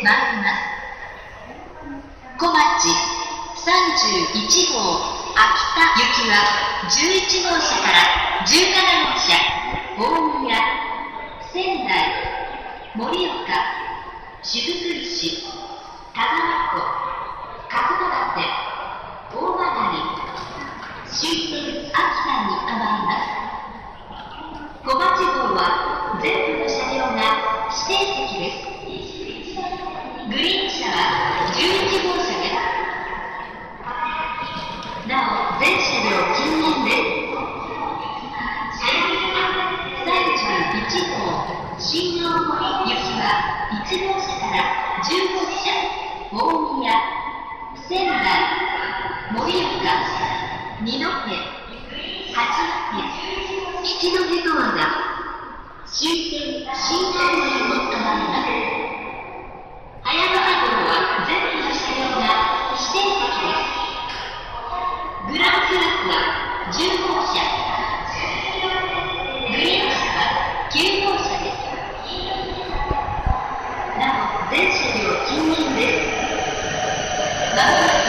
参ります。小町31号秋田行きは11号車から17号車、大宮、仙台、盛岡、雫石、田沢湖、角館、大曲、終点秋田に停まります。小町号は全部の車両が指定席です。グリーン車は11号車です。なお、全車両禁煙です。31号新青森行きは1号車から10号車、大宮、仙台、盛岡、二戸、八戸、七戸ドアが終点新青森に停まります。早川号は全部の車両が指定席です。グランクラスは10号車、グリーン車は9号車です。なお、全車両禁煙です。